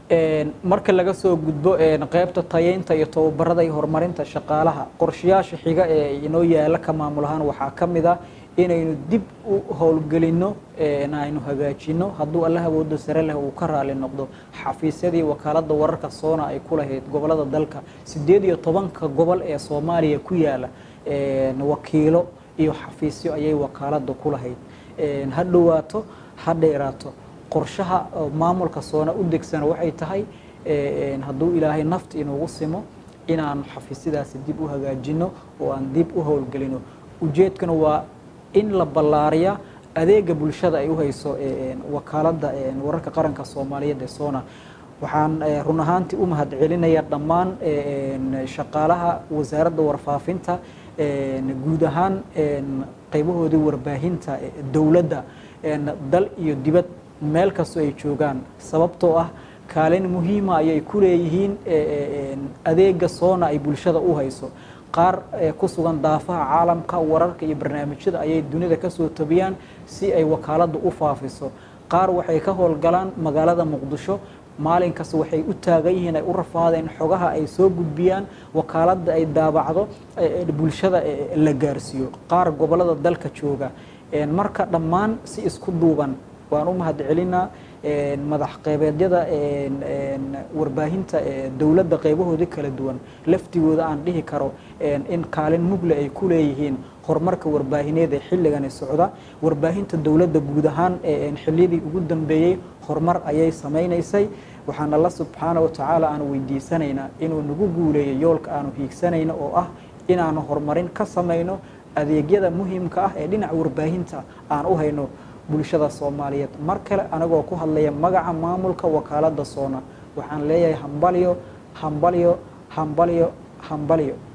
marka laga soo gudbo qaybta tayeynta iyo tababarada iyo horumarinta shaqaalaha qorshayaasha xiga ee inoo yaala ka maamul ahaan waxaa ka mid ah inaynu dib u howlgelino aynu hagaajino hadduu alla awoodo sare leh uu ka raali noqdo xafiisyadii wakaaladda wararka soona ay ku lahayd gobolada dalka 18 gobol ee Soomaaliya ku yaala wakiilo iyo xafiisyo ayay wakaaladda ku lahayd ha dhawaato ha dheeraato qorshaha maamulka soona u degsan waxay tahay hadduu ilaahay nafti inuu simo inaan xafiisyadaas dib u hagaajino oo aan dib u howlgelino ujeedkana waa in la ballaariyo adeega bulshada ay u hayso wakaaladda wararka qaranka Soomaaliyeed ee soona waxaan run ahaantii u mahad celinaya dhammaan shaqaalaha wasaaradda warfaafinta guud ahaan qaybahoodii warbaahinta dawladda dal iyo dibad meel kastoo ay joogaan sababtoo ah kaalin muhiim ah ayay ku leeyihiin adeega soona ay bulshada u hayso qaar ku sugan daafaha caalamka wararka iyo barnaamijyada ayay dunida ka soo tabiyaan si ay wakaaladdu u faafiso qaar waxay ka howlgalaan magaalada Muqdisho maalin kasta waxay u taagan yihiin ay u rafaadeen xogaha ay soo gudbiyaan wakaaladda ay daabacdo bulshada la gaarsiyo qaar gobolada dalka jooga marka dhammaan si isku duuban waan u mahad celinaa madax qaybeedyada warbaahinta dawladda qaybahoodii kala duwan laftigooda aan dhihi karo in kaalin mugle ay ku leeyihiin horumarka warbaahineed ee xilligan socda warbaahinta dawladda guud ahaan xilliyadii ugu dambeeyay horumar ayay sameeynaysay waxaan Allah subhanahu wa ta'ala aan weydiisanaynaa inuu nagu guuleeyo yoolka aanu hiigsanayno oo ah inaanu horumarin ka sameeyno adeegyada muhiimka ah ee dhinaca warbaahinta aan u hayno bulshada Soomaaliyeed mar kale anagoo ku hadlaya magaca maamulka wakaaladda soona waxaan leeyahay hambalyo hambalyo hambalyo hambalyo